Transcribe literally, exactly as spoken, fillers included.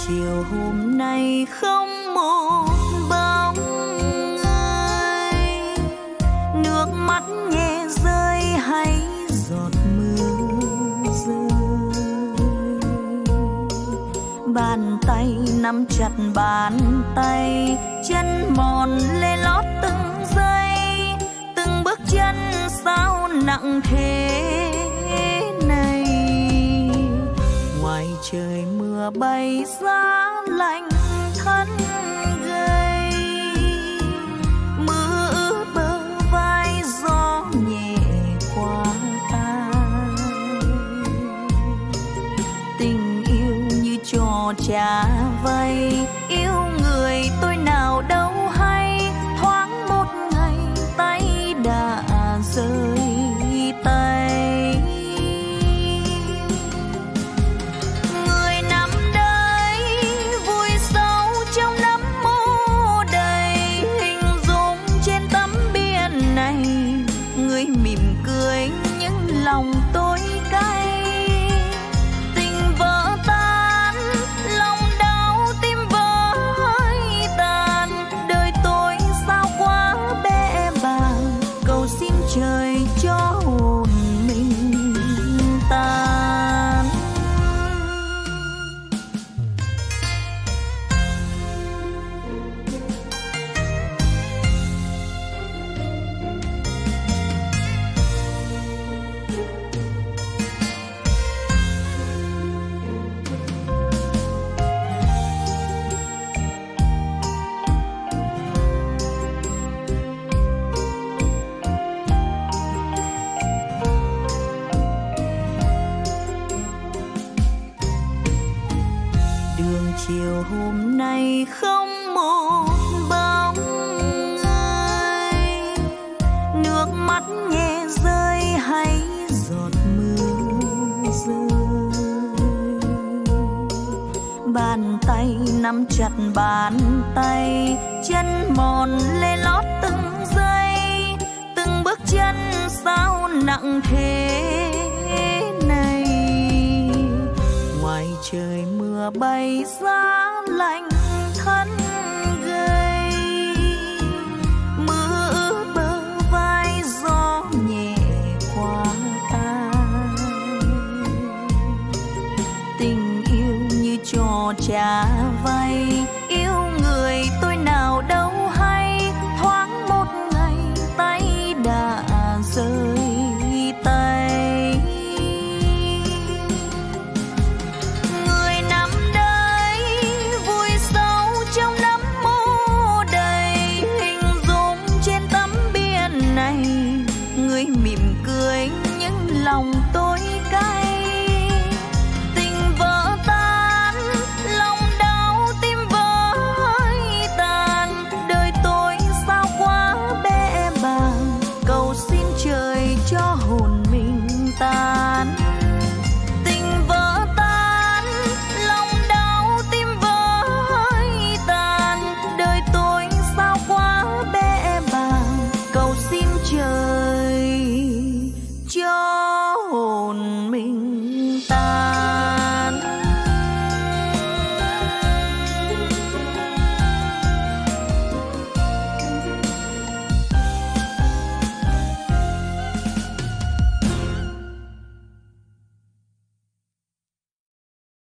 chiều hôm nay không một bóng người, nước mắt nhẹ rơi hay giọt mưa rơi, bàn tay nắm chặt bàn tay, chân mòn lê lót từng giây, từng bước chân sao nặng thế này. Ngoài trời mưa bay giá lạnh thẫn gây, mưa ướt bờ vai gió nhẹ qua tai. Tình yêu như trò trà vây, yêu người tôi nào đâu hay, thoáng một ngày tay đã rơi tay. Người nằm đây vui sâu trong nắm mô đầy, hình dung trên tấm biển này, người mỉm cười nhưng lòng tôi cay. Tình vỡ tan lòng đau, tim vỡ hơi tàn, đời tôi sao quá bẽ bàng, cầu xin trời cho hồn mình tan. Đường chiều hôm nay không một bóng người, nước mắt nhẹ rơi hay giọt mưa rơi, bàn tay nắm chặt bàn tay, chân mòn lê lót từng giây, từng bước chân sao nặng thế này. Ngoài trời mưa bay giá lạnh thẫn gây, mưa ướt bờ vai gió nhẹ qua tai. Tình yêu như trò trà vây,